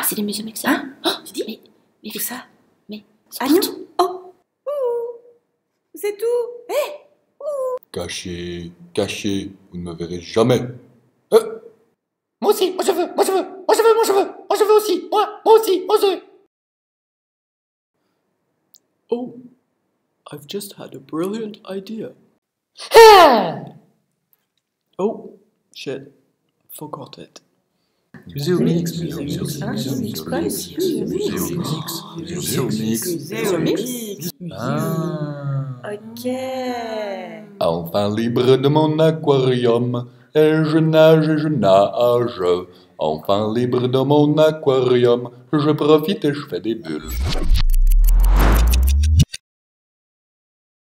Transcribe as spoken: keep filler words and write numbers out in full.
c'est les Museomix. Hein? Oh, tu dis? Mais, mais Où ça? Mais, c'est Ah non. partout. Oh. Ouh. C'est tout. Hé. Hey. Cachez, cachez, vous ne me verrez jamais. Euh. Moi aussi, moi je veux, moi je veux, moi je veux, moi je veux, moi je veux aussi, moi, moi aussi, moi je veux. Oh, I've just had a brilliant idea. Ah! Oh, shit, forgot it. Museomix, Museomix, hein? Museomix, Museomix. Museomix. Ah. Ok. Enfin libre de mon aquarium, et je nage et je nage. Enfin libre de mon aquarium, je profite et je fais des bulles.